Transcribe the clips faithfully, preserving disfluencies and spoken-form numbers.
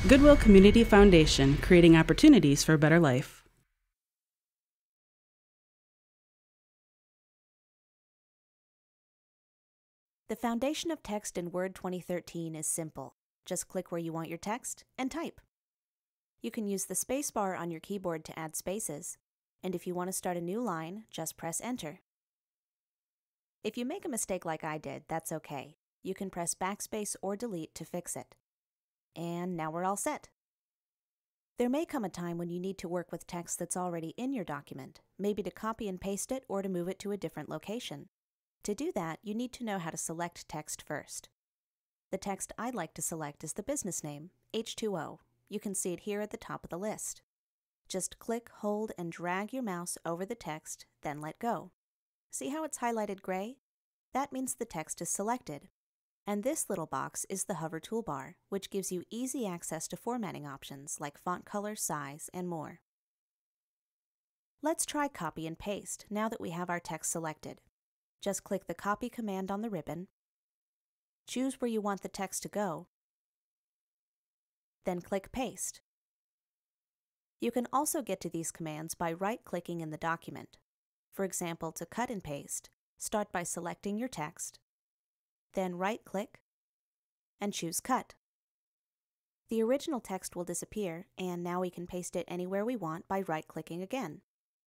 Goodwill Community Foundation, creating opportunities for a better life. The foundation of text in Word twenty thirteen is simple. Just click where you want your text and type. You can use the spacebar on your keyboard to add spaces, and if you want to start a new line, just press Enter. If you make a mistake like I did, that's okay. You can press Backspace or Delete to fix it. And now we're all set. There may come a time when you need to work with text that's already in your document, maybe to copy and paste it or to move it to a different location. To do that, you need to know how to select text first. The text I'd like to select is the business name, H two O. You can see it here at the top of the list. Just click, hold, and drag your mouse over the text, then let go. See how it's highlighted gray? That means the text is selected. And this little box is the hover toolbar, which gives you easy access to formatting options like font color, size, and more. Let's try copy and paste now that we have our text selected. Just click the Copy command on the ribbon, choose where you want the text to go, then click Paste. You can also get to these commands by right-clicking in the document. For example, to cut and paste, start by selecting your text, then right-click and choose Cut. The original text will disappear, and now we can paste it anywhere we want by right-clicking again.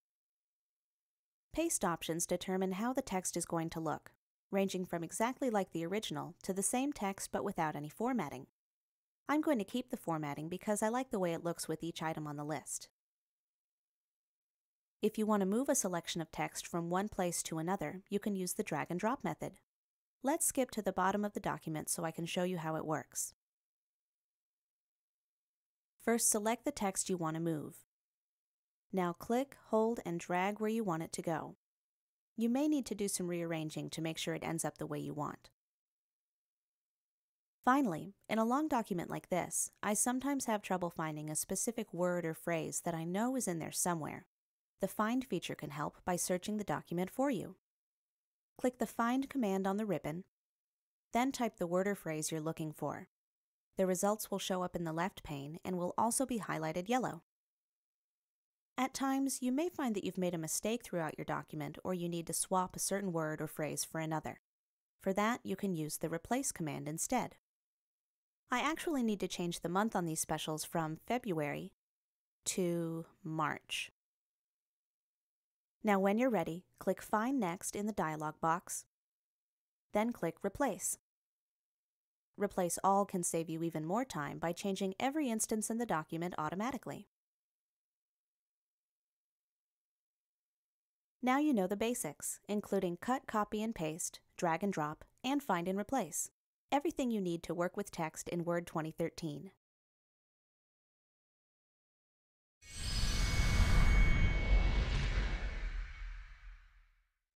Paste options determine how the text is going to look, ranging from exactly like the original to the same text but without any formatting. I'm going to keep the formatting because I like the way it looks with each item on the list. If you want to move a selection of text from one place to another, you can use the drag and drop method. Let's skip to the bottom of the document so I can show you how it works. First, select the text you want to move. Now click, hold, and drag where you want it to go. You may need to do some rearranging to make sure it ends up the way you want. Finally, in a long document like this, I sometimes have trouble finding a specific word or phrase that I know is in there somewhere. The Find feature can help by searching the document for you. Click the Find command on the ribbon, then type the word or phrase you're looking for. The results will show up in the left pane and will also be highlighted yellow. At times, you may find that you've made a mistake throughout your document or you need to swap a certain word or phrase for another. For that, you can use the Replace command instead. I actually need to change the month on these specials from February to March. Now when you're ready, click Find Next in the dialog box, then click Replace. Replace All can save you even more time by changing every instance in the document automatically. Now you know the basics, including cut, copy, and paste, drag and drop, and find and replace. Everything you need to work with text in Word twenty thirteen.